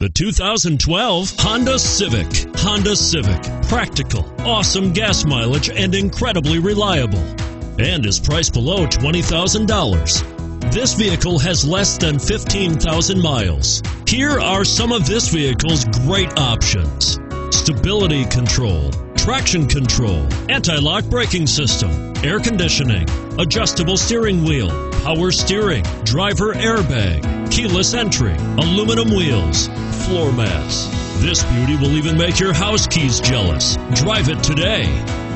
The 2012 Honda Civic. Honda Civic. Practical, awesome gas mileage, and incredibly reliable. And is priced below $20,000. This vehicle has less than 15,000 miles. Here are some of this vehicle's great options: stability control, traction control, anti-lock braking system, air conditioning, adjustable steering wheel, power steering, driver airbag, keyless entry, aluminum wheels, floor mats. This beauty will even make your house keys jealous. Drive it today.